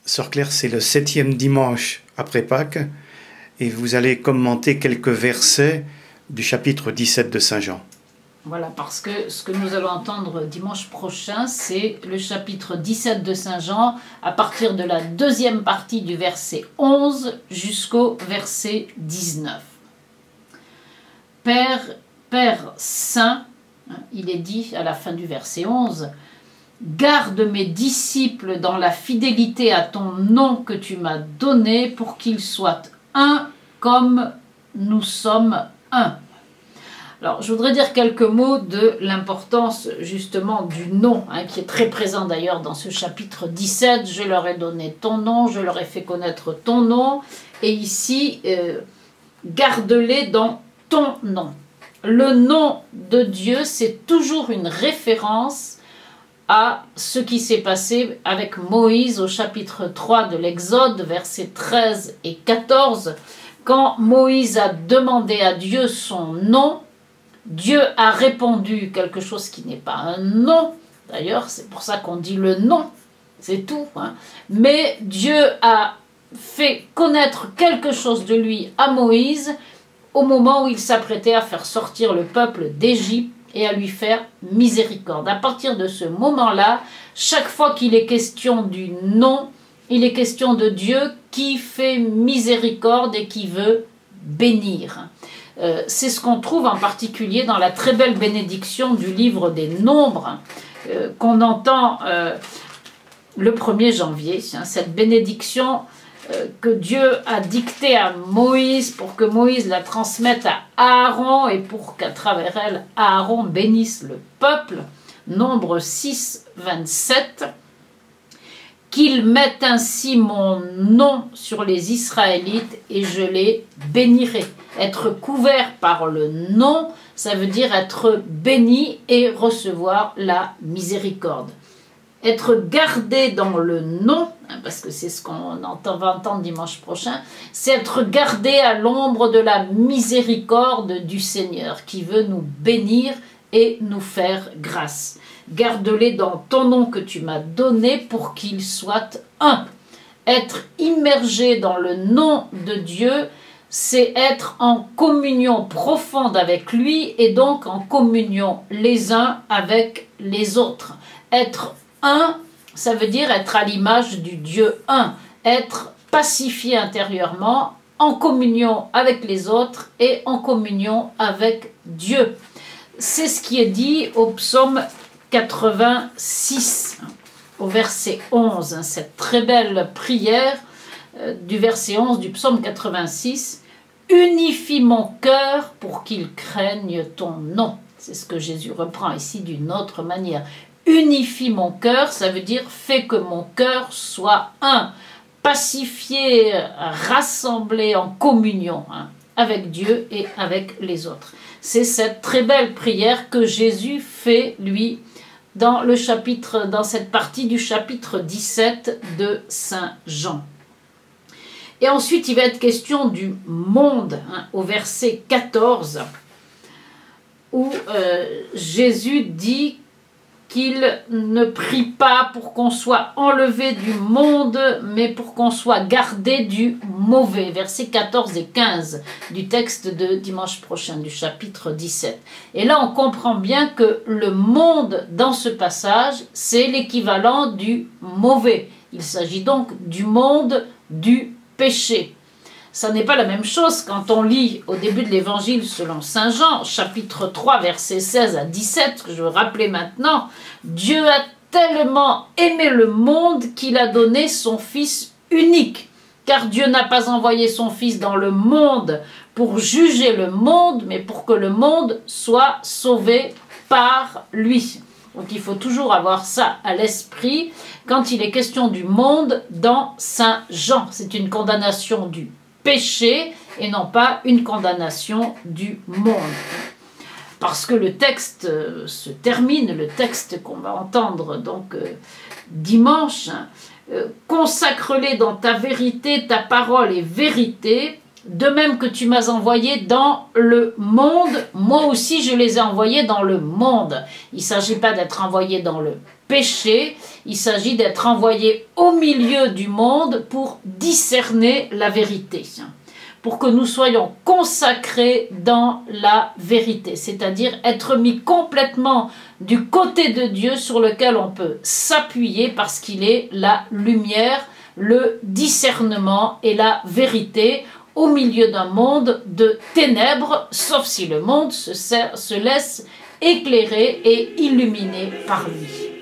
Sœur Claire, c'est le 7e dimanche après Pâques et vous allez commenter quelques versets du chapitre 17 de Saint Jean. Voilà, parce que ce que nous allons entendre dimanche prochain, c'est le chapitre 17 de Saint Jean, à partir de la deuxième partie du verset 11 jusqu'au verset 19. Père Saint, il est dit à la fin du verset 11, « Garde mes disciples dans la fidélité à ton nom que tu m'as donné pour qu'ils soient un comme nous sommes un. » Alors, je voudrais dire quelques mots de l'importance justement du nom, qui est très présent d'ailleurs dans ce chapitre 17. Je leur ai donné ton nom, je leur ai fait connaître ton nom. Et ici, garde-les dans ton nom. Le nom de Dieu, c'est toujours une référence à ce qui s'est passé avec Moïse au chapitre 3 de l'Exode, versets 13 et 14. Quand Moïse a demandé à Dieu son nom, Dieu a répondu quelque chose qui n'est pas un nom. D'ailleurs, c'est pour ça qu'on dit le nom, c'est tout. Mais Dieu a fait connaître quelque chose de lui à Moïse au moment où il s'apprêtait à faire sortir le peuple d'Égypte et à lui faire miséricorde. À partir de ce moment-là, chaque fois qu'il est question du nom, il est question de Dieu qui fait miséricorde et qui veut bénir. C'est ce qu'on trouve en particulier dans la très belle bénédiction du livre des Nombres qu'on entend le 1er janvier. Cette bénédiction que Dieu a dictée à Moïse pour que Moïse la transmette à Aaron et pour qu'à travers elle, Aaron bénisse le peuple. Nombre 6, 27. Qu'il mette ainsi mon nom sur les Israélites et je les bénirai. Être couvert par le nom, ça veut dire être béni et recevoir la miséricorde. Être gardé dans le nom, parce que c'est ce qu'on va entendre dimanche prochain, c'est être gardé à l'ombre de la miséricorde du Seigneur qui veut nous bénir et nous faire grâce. Garde-les dans ton nom que tu m'as donné pour qu'ils soient un. Être immergé dans le nom de Dieu, c'est être en communion profonde avec lui et donc en communion les uns avec les autres. Être un, ça veut dire être à l'image du Dieu un, être pacifié intérieurement, en communion avec les autres et en communion avec Dieu. C'est ce qui est dit au psaume 86, au verset 11, cette très belle prière du verset 11 du psaume 86. « Unifie mon cœur pour qu'il craigne ton nom ». C'est ce que Jésus reprend ici d'une autre manière. « Unifie mon cœur », ça veut dire « fais que mon cœur soit un », pacifié, rassemblé en communion avec Dieu et avec les autres. C'est cette très belle prière que Jésus fait, lui, dans cette partie du chapitre 17 de Saint Jean. Et ensuite, il va être question du monde, au verset 14, où Jésus dit qu'il ne prie pas pour qu'on soit enlevé du monde, mais pour qu'on soit gardé du mauvais. Versets 14 et 15 du texte de dimanche prochain, du chapitre 17. Et là, on comprend bien que le monde, dans ce passage, c'est l'équivalent du mauvais. Il s'agit donc du monde du péché. Ça n'est pas la même chose quand on lit au début de l'évangile selon Saint Jean, chapitre 3, versets 16 à 17, que je veux rappeler maintenant. Dieu a tellement aimé le monde qu'il a donné son Fils unique. Car Dieu n'a pas envoyé son Fils dans le monde pour juger le monde, mais pour que le monde soit sauvé par lui. Donc il faut toujours avoir ça à l'esprit quand il est question du monde dans Saint Jean. C'est une condamnation du péché et non pas une condamnation du monde. Parce que le texte se termine, le texte qu'on va entendre donc dimanche, consacre-les dans ta vérité, ta parole est vérité, De même que tu m'as envoyé dans le monde, moi aussi je les ai envoyés dans le monde. Il ne s'agit pas d'être envoyé dans le péché, il s'agit d'être envoyé au milieu du monde pour discerner la vérité, pour que nous soyons consacrés dans la vérité, c'est-à-dire être mis complètement du côté de Dieu sur lequel on peut s'appuyer parce qu'il est la lumière, le discernement et la vérité au milieu d'un monde de ténèbres, sauf si le monde se laisse éclairer et illuminer par lui.